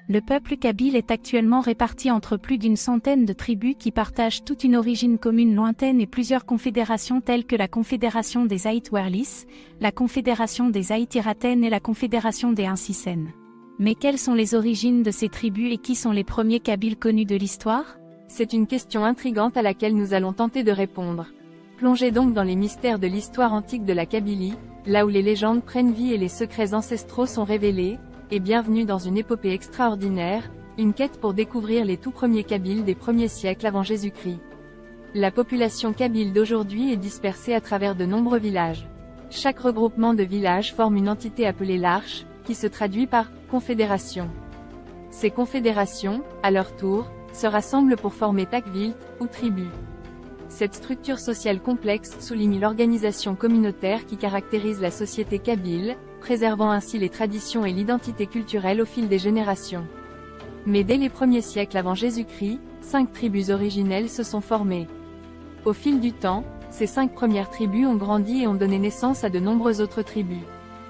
Le peuple kabyle est actuellement réparti entre plus d'une centaine de tribus qui partagent toute une origine commune lointaine et plusieurs confédérations telles que la Confédération des Aït Werlis, la Confédération des Aït Iraten et la Confédération des Insisen. Mais quelles sont les origines de ces tribus et qui sont les premiers Kabyles connus de l'histoire? C'est une question intrigante à laquelle nous allons tenter de répondre. Plongez donc dans les mystères de l'histoire antique de la Kabylie, là où les légendes prennent vie et les secrets ancestraux sont révélés, et bienvenue dans une épopée extraordinaire, une quête pour découvrir les tout premiers Kabyles des premiers siècles avant Jésus-Christ. La population kabyle d'aujourd'hui est dispersée à travers de nombreux villages. Chaque regroupement de villages forme une entité appelée l'Arche, qui se traduit par « confédération ». Ces confédérations, à leur tour, se rassemblent pour former takvilt, ou tribu. Cette structure sociale complexe souligne l'organisation communautaire qui caractérise la société kabyle, préservant ainsi les traditions et l'identité culturelle au fil des générations. Mais dès les premiers siècles avant Jésus-Christ, 5 tribus originelles se sont formées. Au fil du temps, ces 5 premières tribus ont grandi et ont donné naissance à de nombreuses autres tribus.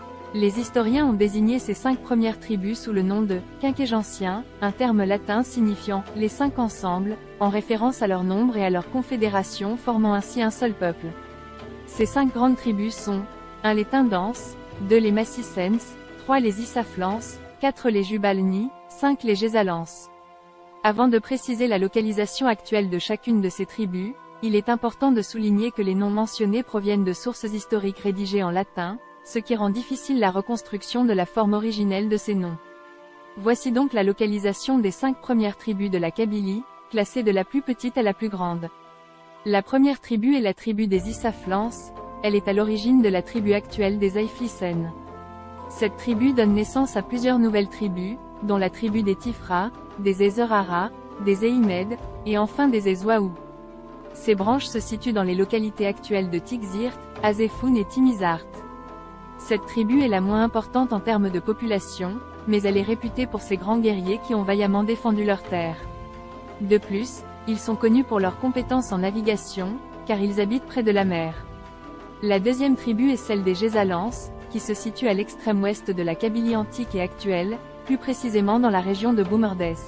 Les historiens ont désigné ces 5 premières tribus sous le nom de « quinquagenciens », un terme latin signifiant « les 5 ensemble », en référence à leur nombre et à leur confédération formant ainsi un seul peuple. Ces 5 grandes tribus sont 1 les Tindans, 2 les Massicens, 3 les Issaflans, 4 les Jubalni, 5 les Gézalans. Avant de préciser la localisation actuelle de chacune de ces tribus, il est important de souligner que les noms mentionnés proviennent de sources historiques rédigées en latin, ce qui rend difficile la reconstruction de la forme originelle de ces noms. Voici donc la localisation des 5 premières tribus de la Kabylie, classées de la plus petite à la plus grande. La première tribu est la tribu des Issaflans, elle est à l'origine de la tribu actuelle des Aïflicènes. Cette tribu donne naissance à plusieurs nouvelles tribus, dont la tribu des Tifra, des Ezerara, des Eimed, et enfin des Ezwaou. Ces branches se situent dans les localités actuelles de Tikzirt, Azéfoun et Timizart. Cette tribu est la moins importante en termes de population, mais elle est réputée pour ses grands guerriers qui ont vaillamment défendu leurs terres. De plus, ils sont connus pour leurs compétences en navigation, car ils habitent près de la mer. La deuxième tribu est celle des Gézalans, qui se situe à l'extrême ouest de la Kabylie antique et actuelle, plus précisément dans la région de Boumerdès.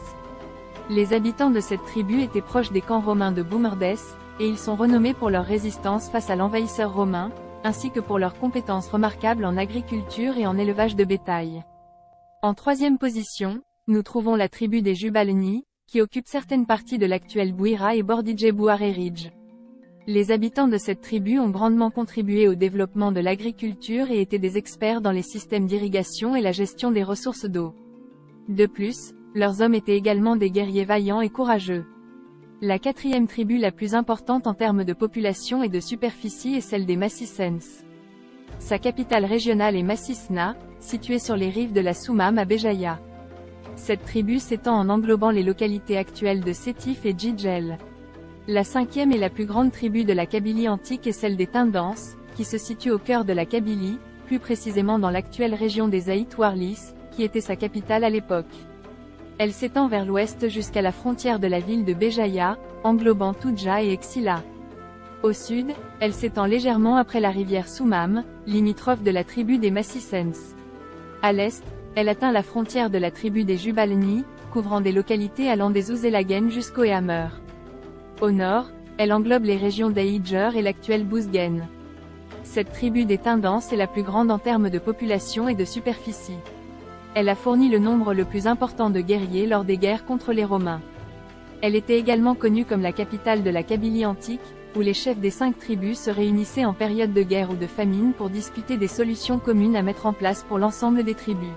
Les habitants de cette tribu étaient proches des camps romains de Boumerdès, et ils sont renommés pour leur résistance face à l'envahisseur romain, ainsi que pour leurs compétences remarquables en agriculture et en élevage de bétail. En troisième position, nous trouvons la tribu des Jubalni, qui occupe certaines parties de l'actuelle Bouira et Bordidje Bouaréridj. Les habitants de cette tribu ont grandement contribué au développement de l'agriculture et étaient des experts dans les systèmes d'irrigation et la gestion des ressources d'eau. De plus, leurs hommes étaient également des guerriers vaillants et courageux. La quatrième tribu la plus importante en termes de population et de superficie est celle des Massicens. Sa capitale régionale est Massisna, située sur les rives de la Soumam à Béjaïa. Cette tribu s'étend en englobant les localités actuelles de Sétif et Djidjel. La cinquième et la plus grande tribu de la Kabylie antique est celle des Tindans, qui se situe au cœur de la Kabylie, plus précisément dans l'actuelle région des Aït Warlis, qui était sa capitale à l'époque. Elle s'étend vers l'ouest jusqu'à la frontière de la ville de Béjaïa, englobant Toudja et Exila. Au sud, elle s'étend légèrement après la rivière Soumam, limitrophe de la tribu des Massicens. À l'est, elle atteint la frontière de la tribu des Jubalni, couvrant des localités allant des Ouzelagen jusqu'au Ehamer. Au nord, elle englobe les régions d'Aïdjer et l'actuelle Bouzguen. Cette tribu des Tindans est la plus grande en termes de population et de superficie. Elle a fourni le nombre le plus important de guerriers lors des guerres contre les Romains. Elle était également connue comme la capitale de la Kabylie antique, où les chefs des 5 tribus se réunissaient en période de guerre ou de famine pour discuter des solutions communes à mettre en place pour l'ensemble des tribus.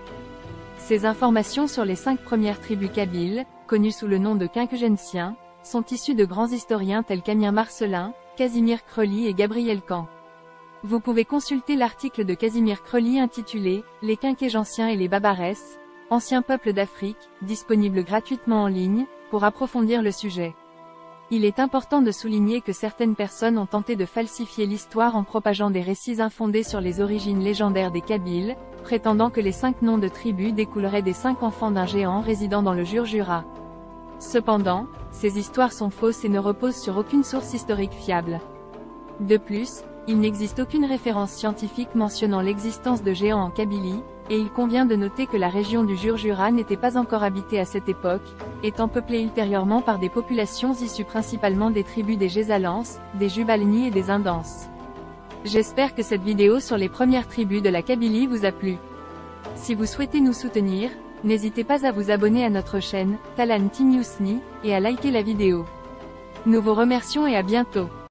Ces informations sur les 5 premières tribus kabyles, connues sous le nom de quinquagenciens, sont issues de grands historiens tels qu'Amir Marcellin, Casimir Creuly et Gabriel Camp. Vous pouvez consulter l'article de Casimir Creuly intitulé « Les Quinquagenciens et les Babarès, anciens peuples d'Afrique », disponible gratuitement en ligne, pour approfondir le sujet. Il est important de souligner que certaines personnes ont tenté de falsifier l'histoire en propageant des récits infondés sur les origines légendaires des Kabyles, prétendant que les 5 noms de tribus découleraient des 5 enfants d'un géant résidant dans le Jurjura. Cependant, ces histoires sont fausses et ne reposent sur aucune source historique fiable. De plus, il n'existe aucune référence scientifique mentionnant l'existence de géants en Kabylie, Et il convient de noter que la région du Jurjura n'était pas encore habitée à cette époque, étant peuplée ultérieurement par des populations issues principalement des tribus des Gézalans, des Jubalni et des Indans. J'espère que cette vidéo sur les premières tribus de la Kabylie vous a plu. Si vous souhaitez nous soutenir, n'hésitez pas à vous abonner à notre chaîne, Talan Tinyusni, et à liker la vidéo. Nous vous remercions et à bientôt.